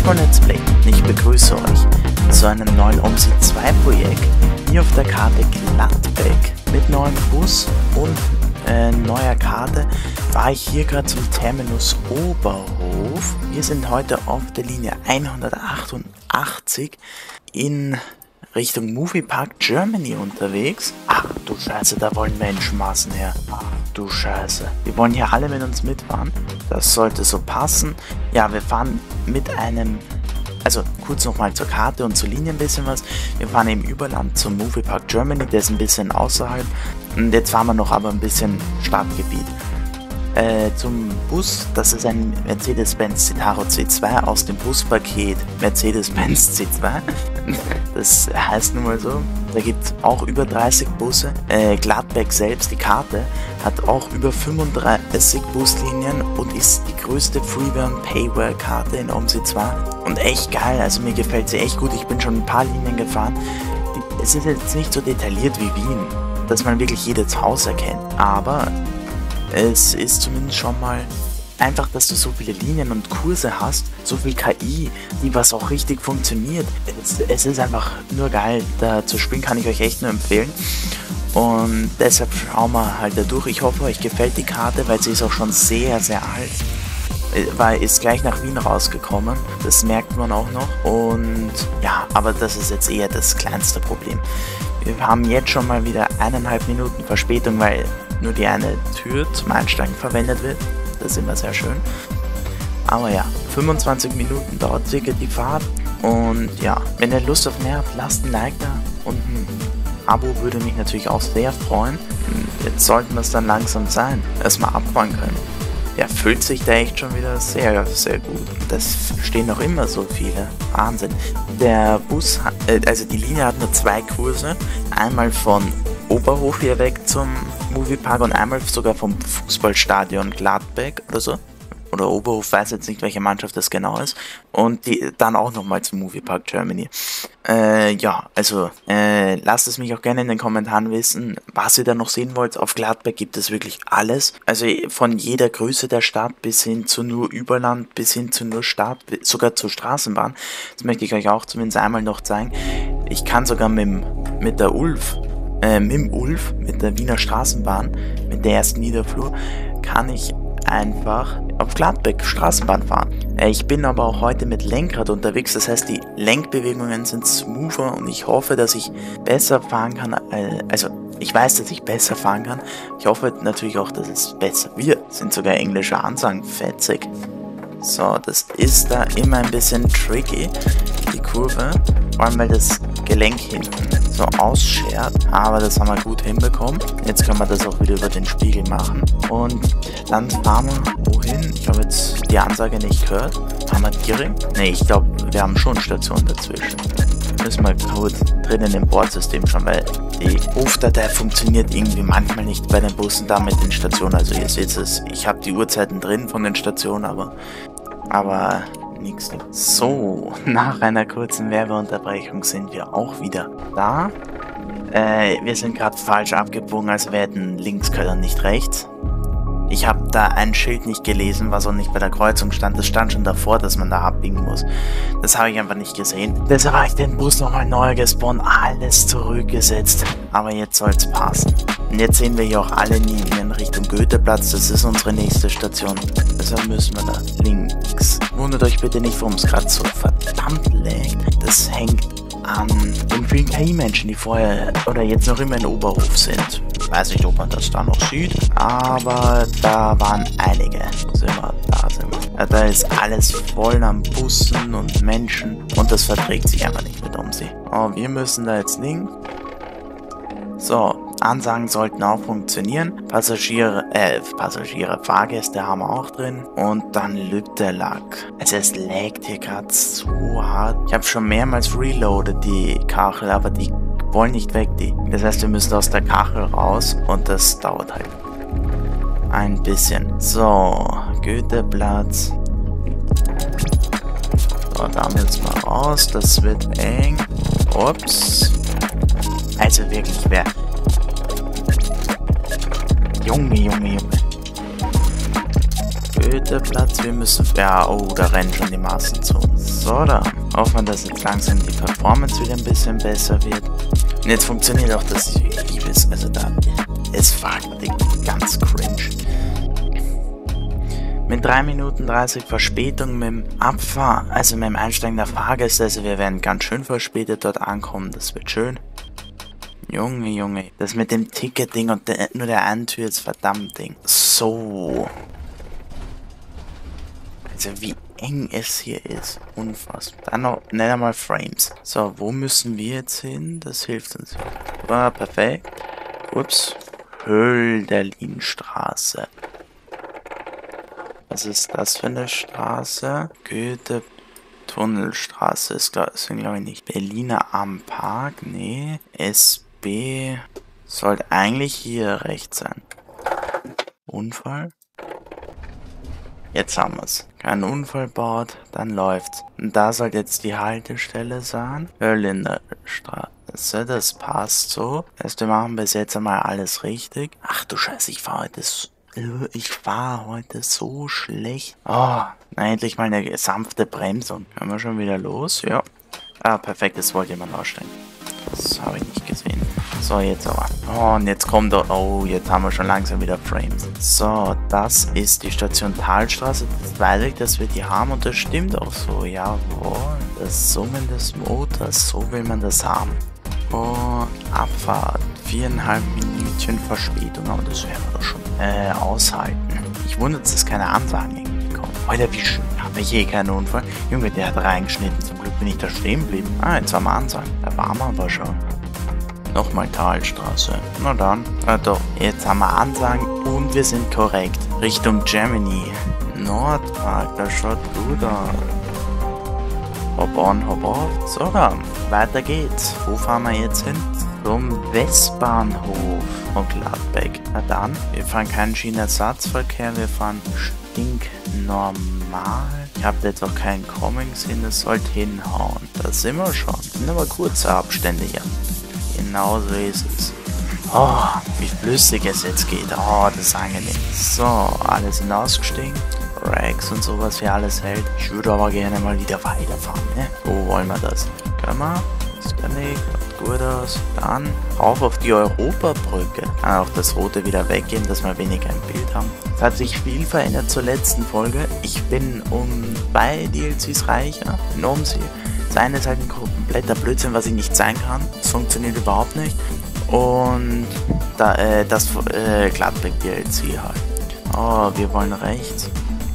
Football Let's Play. Ich begrüße euch zu einem neuen OMSI 2 Projekt. Hier auf der Karte Gladbeck mit neuem Bus und neuer Karte war ich hier gerade zum Terminus Oberhof. Wir sind heute auf der Linie 188 in Richtung Moviepark Germany unterwegs. Ach du Scheiße, da wollen Menschenmassen her. Ach du Scheiße. Wir wollen hier alle mit uns mitfahren. Das sollte so passen. Ja, wir fahren mit einem... Also kurz nochmal zur Karte und zur Linie ein bisschen was. Wir fahren im Überland zum Moviepark Germany, der ist ein bisschen außerhalb. Und jetzt fahren wir noch aber ein bisschen Stadtgebiet. Zum Bus, das ist ein Mercedes-Benz Citaro C2 aus dem Buspaket Mercedes-Benz C2. Das heißt nun mal so, da gibt es auch über 30 Busse. Gladbeck selbst, die Karte, hat auch über 35 Buslinien und ist die größte Freeware-Payware-Karte in OMSI 2. Und echt geil, also mir gefällt sie echt gut. Ich bin schon ein paar Linien gefahren. Es ist jetzt nicht so detailliert wie Wien, dass man wirklich jedes Haus erkennt, aber es ist zumindest schon mal einfach, dass du so viele Linien und Kurse hast, so viel KI, die was auch richtig funktioniert. Es ist einfach nur geil, da zu spielen kann ich euch echt nur empfehlen. Und deshalb schauen wir halt da durch. Ich hoffe, euch gefällt die Karte, weil sie ist auch schon sehr, sehr alt. Ist gleich nach Wien rausgekommen, das merkt man auch noch. Und ja, aber das ist jetzt eher das kleinste Problem. Wir haben jetzt schon mal wieder 1,5 Minuten Verspätung, weil nur die eine Tür zum Einsteigen verwendet wird. Das ist immer sehr schön. Aber ja, 25 Minuten dauert circa die Fahrt. Und ja, wenn ihr Lust auf mehr habt, lasst ein Like da und ein Abo würde mich natürlich auch sehr freuen. Jetzt sollten wir es dann langsam sein, erstmal abfahren können. Der füllt sich da echt schon wieder sehr, sehr gut. Das stehen noch immer so viele. Wahnsinn. Der Bus, also die Linie hat nur 2 Kurse. Einmal von Oberhof hier weg zum Moviepark und einmal sogar vom Fußballstadion Gladbeck oder so. Oder Oberhof, weiß jetzt nicht, welche Mannschaft das genau ist. Und dann auch nochmal zum Moviepark Germany. Ja, also lasst es mich auch gerne in den Kommentaren wissen, was ihr da noch sehen wollt. Auf Gladbeck gibt es wirklich alles. Also von jeder Größe der Stadt bis hin zu nur Überland, bis hin zu nur Stadt, sogar zur Straßenbahn. Das möchte ich euch auch zumindest einmal noch zeigen. Ich kann sogar mit der Wiener Straßenbahn, mit der ersten Niederflur, kann ich einfach auf Gladbeck Straßenbahn fahren. Ich bin aber auch heute mit Lenkrad unterwegs, das heißt die Lenkbewegungen sind smoother und ich hoffe, dass ich besser fahren kann, also ich weiß, dass ich besser fahren kann. Ich hoffe natürlich auch, dass es besser wird. Das sind sogar englische Ansagen, fetzig. So, das ist da immer ein bisschen tricky, die Kurve, vor allem weil das Gelenk hinten so ausschert, aber das haben wir gut hinbekommen. Jetzt können wir das auch wieder über den Spiegel machen und dann fahren wir wohin? Ich habe jetzt die Ansage nicht gehört. Haben wir Giering? Ne, ich glaube, wir haben schon Stationen dazwischen. Müssen wir kurz drinnen im Bordsystem schon, weil die Rufdatei funktioniert irgendwie manchmal nicht bei den Bussen da mit den Stationen. Also ihr seht es, ich habe die Uhrzeiten drin von den Stationen, aber nichts. So, nach einer kurzen Werbeunterbrechung sind wir auch wieder da. Wir sind gerade falsch abgebogen, also wir hätten links können, nicht rechts. Ich habe da ein Schild nicht gelesen, was auch nicht bei der Kreuzung stand. Das stand schon davor, dass man da abbiegen muss. Das habe ich einfach nicht gesehen. Deshalb habe ich den Bus nochmal neu gespawnt, alles zurückgesetzt. Aber jetzt soll es passen. Und jetzt sehen wir hier auch alle Linien Richtung Goetheplatz. Das ist unsere nächste Station. Deshalb müssen wir da links. Wundert euch bitte nicht, warum es gerade so verdammt lägt. Das hängt an den vielen KI-Menschen, die vorher oder jetzt noch immer in Oberhof sind. Ich weiß nicht, ob man das da noch sieht, aber da waren einige. Da sind wir. Ja, da ist alles voll an Bussen und Menschen und das verträgt sich einfach nicht mit OMSI. Oh, wir müssen da jetzt links. So, Ansagen sollten auch funktionieren. Passagiere, Fahrgäste haben wir auch drin. Und dann Lütterlack. Also es laggt hier gerade so hart. Ich habe schon mehrmals reloaded die Kachel, aber die wollen nicht weg, die. Das heißt, wir müssen aus der Kachel raus und das dauert halt ein bisschen. So, Goetheplatz. So, da müssen wir raus. Das wird eng. Ups. Also wirklich, wer... Junge. Goetheplatz, wir müssen... Ja, oh, da rennen schon die Massen zu. So, da. Hoffen wir, dass jetzt langsam die Performance wieder ein bisschen besser wird. Und jetzt funktioniert auch das... Ich liebe es, also da... Es war ganz cringe. Mit 3 Minuten 30 Verspätung mit dem also mit dem Einsteigen der Fahrgäste, also wir werden ganz schön verspätet dort ankommen, das wird schön. Junge, das mit dem Ticket-Ding und nur der einen Tür ist verdammt Ding. So. Also wie eng es hier ist, unfassbar. Dann noch, nicht einmal Frames. So, wo müssen wir jetzt hin? Das hilft uns. War perfekt. Ups. Hölderlinstraße. Was ist das für eine Straße? Goethe-Tunnelstraße ist, glaube ich, nicht. Berliner am Park? Nee. SB sollte eigentlich hier rechts sein. Unfall? Jetzt haben wir es. Kein Unfall baut, dann läuft's. Und da sollte jetzt die Haltestelle sein. Hölderlinstraße, das passt so. Also wir machen bis jetzt einmal alles richtig. Ach du Scheiße, ich fahre heute so schlecht. Oh, na endlich mal eine sanfte Bremsung. Können wir schon wieder los? Ja. Ah, perfekt, das wollte jemand aussteigen. Das habe ich nicht gesehen. So, jetzt aber. Oh, und jetzt kommt er. Oh, jetzt haben wir schon langsam wieder Frames. So, das ist die Station Talstraße. Das weiß ich, dass wir die haben und das stimmt auch so. Jawohl. Das Summen des Motors, so will man das haben. Und Abfahrt. 4,5 Minütchen Verspätung, aber das werden wir doch schon aushalten. Ich wundere, dass keine Ansagen irgendwie kommen. Alter, wie schön. Habe ich eh keinen Unfall. Junge, der hat reingeschnitten. Zum Glück bin ich da stehen geblieben. Ah, jetzt haben wir Ansagen. Da waren wir aber schon. Nochmal Talstraße. Na dann. Doch, jetzt haben wir Ansagen und wir sind korrekt. Richtung Germany. Nordpark, das schaut gut aus. Hop on, hop off. So dann, weiter geht's. Wo fahren wir jetzt hin? Zum Westbahnhof von Gladbeck. Na dann, wir fahren keinen Schienenersatzverkehr, wir fahren stinknormal. Ich habe jetzt auch keinen Coming gesehen, das sollte hinhauen. Da sind wir schon. Das sind aber kurze Abstände hier. Genau so ist es. Oh, wie flüssig es jetzt geht. Oh, das ist angenehm. So, alle sind ausgestiegen. Racks und sowas, wie alles hält. Ich würde aber gerne mal wieder weiterfahren, ne? Wo wollen wir das? Können wir? Das kann nicht. Sieht gut aus. Dann rauf auf die Europabrücke. Kann auch das Rote wieder weggehen, dass wir weniger im Bild haben. Es hat sich viel verändert zur letzten Folge. Ich bin um 2 DLCs reicher. In Omsi. Das eine ist halt ein kompletter Blödsinn, was ich nicht sein kann. Das funktioniert überhaupt nicht. Und das Gladbeck DLC halt. Oh, wir wollen rechts.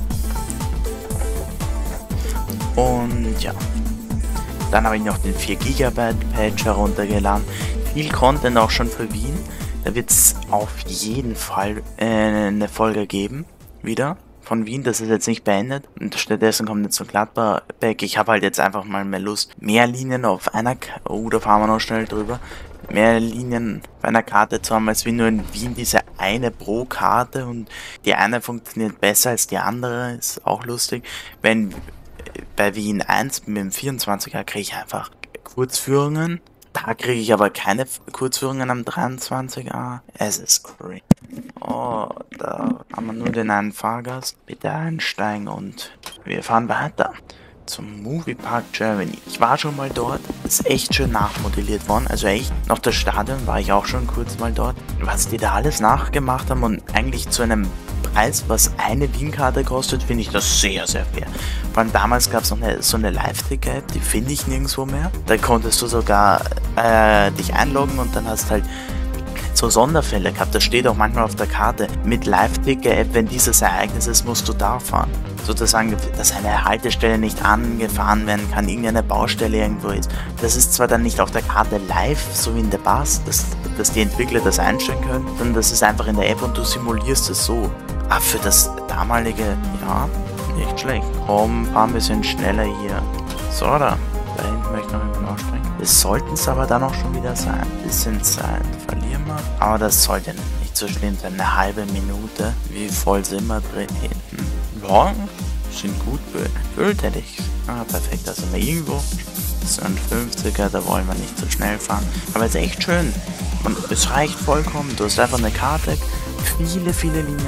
Und ja. Dann habe ich noch den 4 GB Patch heruntergeladen. Viel Content auch schon für Wien. Da wird es auf jeden Fall eine Folge geben. Wieder. Von Wien, das ist jetzt nicht beendet. Und stattdessen kommt jetzt so Gladbeck. Ich habe halt jetzt einfach mal mehr Lust. Mehr Linien auf einer da fahren wir noch schnell drüber. Mehr Linien auf einer Karte zu haben, als wie nur in Wien diese eine pro Karte. Und die eine funktioniert besser als die andere. Ist auch lustig. Wenn bei Wien 1 mit dem 24er kriege ich einfach Kurzführungen. Da kriege ich aber keine Kurzführungen am 23er. Es ist crazy. Oh, da haben wir nur den einen Fahrgast. Bitte einsteigen und wir fahren weiter zum Moviepark Germany. Ich war schon mal dort. Ist echt schön nachmodelliert worden. Also echt, noch das Stadion war ich auch schon kurz mal dort. Was die da alles nachgemacht haben und eigentlich zu einem Preis, was eine Wien-Karte kostet, finde ich das sehr, sehr fair. Vor allem damals gab es noch so eine Live-Ticker-App, die finde ich nirgendwo mehr. Da konntest du sogar dich einloggen und dann hast halt so Sonderfälle gehabt. Das steht auch manchmal auf der Karte. Mit Live-Ticker-App, wenn dieses Ereignis ist, musst du da fahren. Sozusagen, dass eine Haltestelle nicht angefahren werden kann, irgendeine Baustelle irgendwo ist. Das ist zwar dann nicht auf der Karte live, so wie in der Bus, dass die Entwickler das einstellen können, sondern das ist einfach in der App und du simulierst es so. Ah, für das damalige, ja, nicht schlecht. Komm, fahr ein bisschen schneller hier. So, da hinten möchte ich noch jemand aussteigen. Es sollten es aber dann auch schon wieder sein. Ein bisschen Zeit verlieren wir. Aber das sollte nicht so schlimm sein. Eine halbe Minute. Wie voll sind wir drin hinten? Ja, sind gut gefüllt, hätte ich. Ah, perfekt. Da sind wir irgendwo. Das ist ein 50er, da wollen wir nicht so schnell fahren. Aber es ist echt schön. Und es reicht vollkommen. Du hast einfach eine Karte. Viele Linien.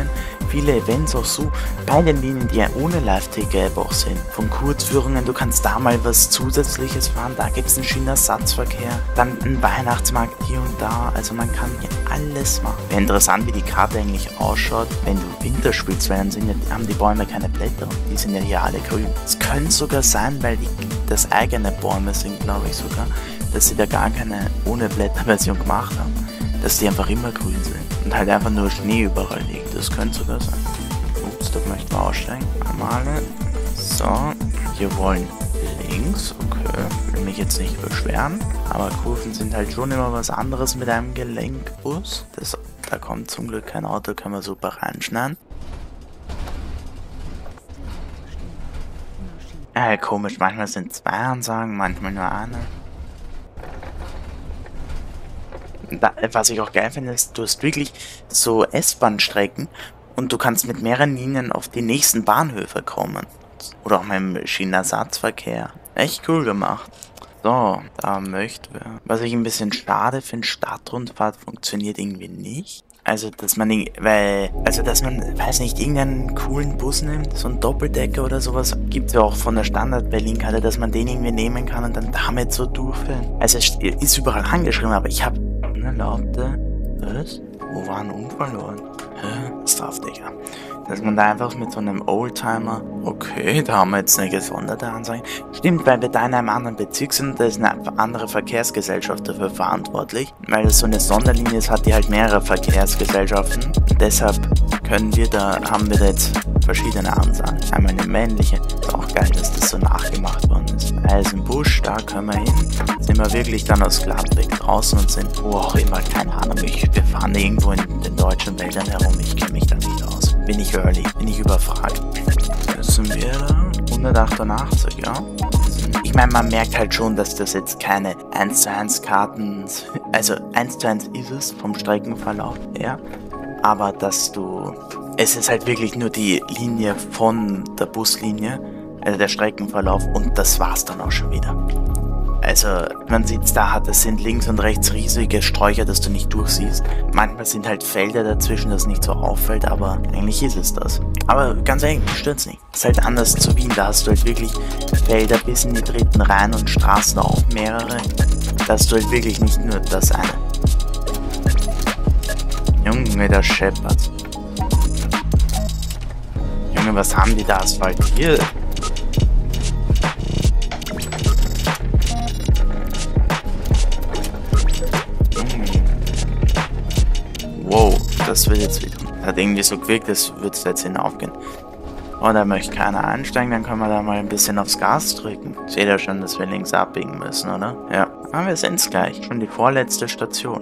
viele Events auch so bei den Linien, die ja ohne Live-Ticket auch sind. Von Kurzführungen, du kannst da mal was Zusätzliches fahren, da gibt es einen Schienenersatzverkehr, dann einen Weihnachtsmarkt hier und da, also man kann hier alles machen. Wäre interessant, wie die Karte eigentlich ausschaut, wenn du Winter spielst, weil dann haben die Bäume keine Blätter und die sind ja hier alle grün. Es könnte sogar sein, weil das eigene Bäume sind, glaube ich sogar, dass sie da gar keine ohne Blätter-Version gemacht haben, dass die einfach immer grün sind und halt einfach nur Schnee überall liegt. Das könnte sogar sein. Ups, da möchten wir aussteigen. Einmal. So, wir wollen links. Okay, will mich jetzt nicht beschweren, aber Kurven sind halt schon immer was anderes mit einem Gelenkbus. Da kommt zum Glück kein Auto, können wir super reinschneiden. Komisch, manchmal sind 2 Ansagen, manchmal nur eine. Was ich auch geil finde, ist, du hast wirklich so S-Bahn-Strecken und du kannst mit mehreren Linien auf die nächsten Bahnhöfe kommen. Oder auch mit dem Schienenersatzverkehr. Echt cool gemacht. So, da möchten wir. Was ich ein bisschen schade finde, Stadtrundfahrt funktioniert irgendwie nicht. Also, dass man, weiß nicht, irgendeinen coolen Bus nimmt, so einen Doppeldecker oder sowas, gibt es ja auch von der Standard-Berlin-Karte, dass man den irgendwie nehmen kann und dann damit so durchfährt. Also, es ist überall angeschrieben, aber ich habe unerlaubte, was? Wo war ein Unfall? Straff, Digga. Dass man da einfach mit so einem Oldtimer, okay, da haben wir jetzt eine gesonderte Ansage. Stimmt, weil wir da in einem anderen Bezirk sind, da ist eine andere Verkehrsgesellschaft dafür verantwortlich. Weil das so eine Sonderlinie ist, hat die halt mehrere Verkehrsgesellschaften. Und deshalb haben wir da jetzt verschiedene Ansagen. Einmal eine männliche. Ist auch geil, dass das so nachgemacht worden ist. Da ist ein Busch, da können wir hin. Sind wir wirklich dann aus Gladbeck draußen und sind, wo auch immer, keine Ahnung, wir fahren irgendwo in den deutschen Wäldern herum, ich kenne mich da nicht aus. Bin ich early, bin ich überfragt. Jetzt sind wir da, 188, ja. Ich meine, man merkt halt schon, dass das jetzt keine 1:1 Karten, also 1:1 ist es vom Streckenverlauf her, aber es ist halt wirklich nur die Linie von der Buslinie, also der Streckenverlauf, und das war's dann auch schon wieder. Also, man sieht's da, das sind links und rechts riesige Sträucher, dass du nicht durchsiehst. Manchmal sind halt Felder dazwischen, das nicht so auffällt, aber eigentlich ist es das. Aber ganz ehrlich, mich stört's nicht. Das ist halt anders zu Wien, da hast du halt wirklich Felder bis in die 3. Reihen und Straßen auch mehrere. Da hast du halt wirklich nicht nur das eine. Junge, der scheppert. Junge, was haben die da asphaltiert? Wow, das wird jetzt wieder. Hat irgendwie so gewirkt, das wird jetzt hinaufgehen. Oh, da möchte keiner einsteigen, dann können wir da mal ein bisschen aufs Gas drücken. Seht ihr schon, dass wir links abbiegen müssen, oder? Ja. Aber wir sind's gleich. Schon die vorletzte Station.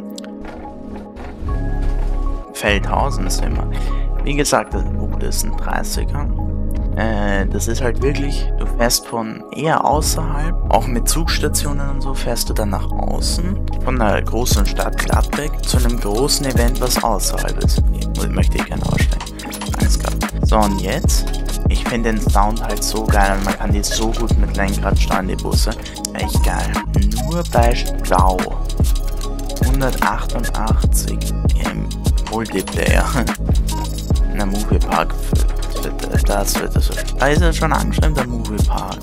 Feldhausen sind wir. Wie gesagt, das ist ein 30er. Das ist halt wirklich, du fährst von eher außerhalb, auch mit Zugstationen und so, fährst du dann nach außen, von einer großen Stadt Gladbeck zu einem großen Event, was außerhalb ist. Möchte ich gerne aussteigen. Alles klar. So, und jetzt, ich finde den Sound halt so geil, man kann die so gut mit Lenkrad steuern, die Busse. Echt geil. Nur bei Stau. 188 im Multiplayer. In der Moviepark. Das wird so. Da ist er schon angeschrieben, der Moviepark.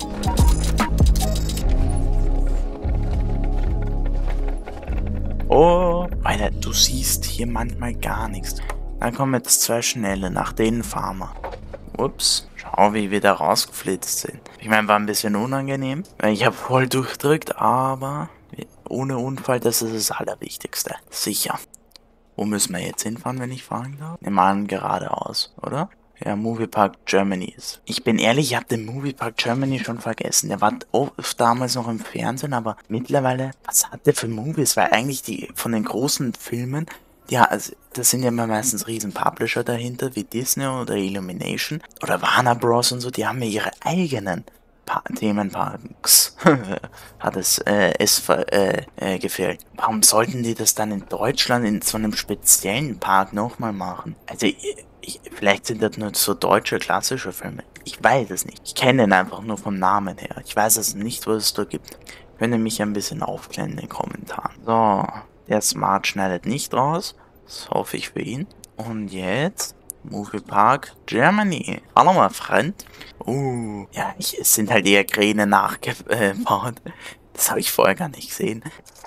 Oh, Alter, du siehst hier manchmal gar nichts. Dann kommen jetzt 2 Schnelle, nach denen fahren wir. Ups, schau, wie wir da rausgeflitzt sind. Ich meine, war ein bisschen unangenehm, weil ich habe voll durchdrückt, aber ohne Unfall, das ist das Allerwichtigste. Sicher. Wo müssen wir jetzt hinfahren, wenn ich fragen darf? Wir machen geradeaus, oder? Ja, Moviepark Germany ist. Ich bin ehrlich, ich habe den Moviepark Germany schon vergessen. Der war oft damals noch im Fernsehen, aber mittlerweile, was hat der für Movies? Weil eigentlich die von den großen Filmen, ja, also das sind ja immer meistens riesen Publisher dahinter, wie Disney oder Illumination oder Warner Bros. Und so, die haben ja ihre eigenen Themenparks. Hat es gefehlt. Warum sollten die das dann in Deutschland in so einem speziellen Park nochmal machen? Also vielleicht sind das nur so deutsche klassische Filme. Ich weiß es nicht. Ich kenne ihn einfach nur vom Namen her. Ich weiß es nicht, was es da gibt. Könnt ihr mich ein bisschen aufklären in den Kommentaren. So, der Smart schneidet nicht raus. Das hoffe ich für ihn. Und jetzt Movie Park Germany. Hallo, mein Freund. Ja, es sind halt eher Kräne nachgebaut. Das habe ich vorher gar nicht gesehen.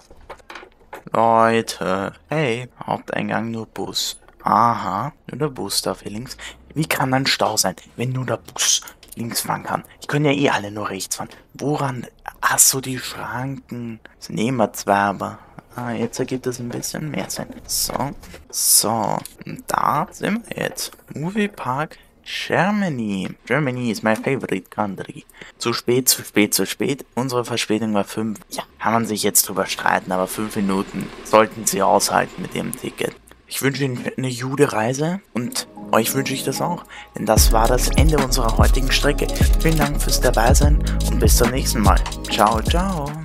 Leute, hey, Haupteingang nur Bus. Aha, nur der Bus darf hier links. Wie kann dann Stau sein, wenn nur der Bus links fahren kann? Ich können ja eh alle nur rechts fahren. Woran? Ach so, die Schranken. Das nehmen wir zwar, aber... jetzt ergibt es ein bisschen mehr Sinn. So, und da sind wir jetzt. Movie Park Germany. Germany is my favorite country. Zu spät. Unsere Verspätung war 5. Ja, kann man sich jetzt drüber streiten, aber 5 Minuten sollten Sie aushalten mit dem Ticket. Ich wünsche Ihnen eine gute Reise und euch wünsche ich das auch, denn das war das Ende unserer heutigen Strecke. Vielen Dank fürs Dabeisein und bis zum nächsten Mal. Ciao, ciao.